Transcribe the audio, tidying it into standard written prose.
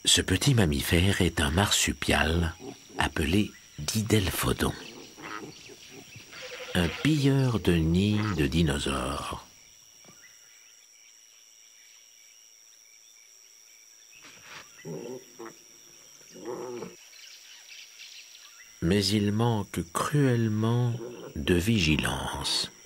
Ce petit mammifère est un marsupial appelé Didelphodon, un pilleur de nids de dinosaures. Mais il manque cruellement de vigilance.